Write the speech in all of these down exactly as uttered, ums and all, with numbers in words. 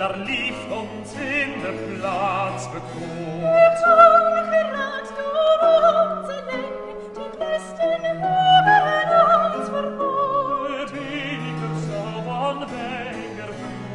daar lief ons in de plaats bekomt. Het ongeraadt door onze lenge, die Christen hebben ons vermoord. Het beker zal van weiger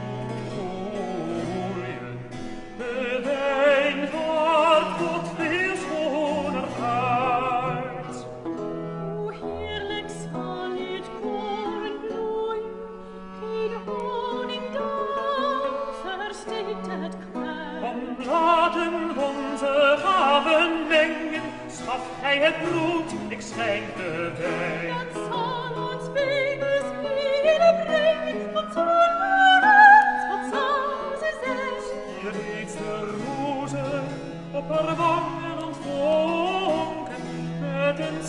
vloeien, de wijn wordt tot veel schoner uit. O heerlijk zal het koren bloeien, geen honing dan versteekt het kruid. Kom, laten onze gaven mengen, schaf hij het brood, ik schenk de wijn. Dat zal ons wegen spelen brengen, wat zullen ons, wat zal ze zijn? Hier reeds de rozen op haar wangen ontvonken, met een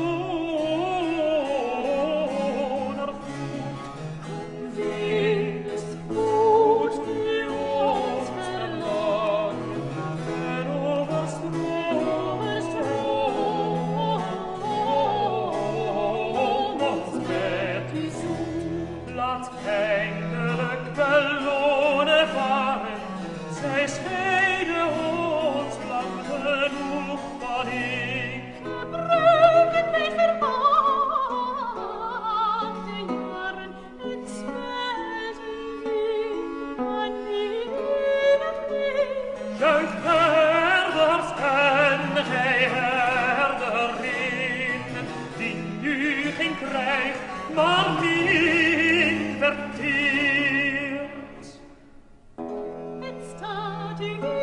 schoner voet. Venus voert die ons verlangen, En overstroomt ons met die zoet. Laat eindelijk belonen varen, zij scheiden ons lang genoeg van ik. gebruiken wij vermaakte jaren en smelten weer van eeuwig licht. Juich herders en gij herderinnen, die nu geen krijg, maar min verteert. Het staat u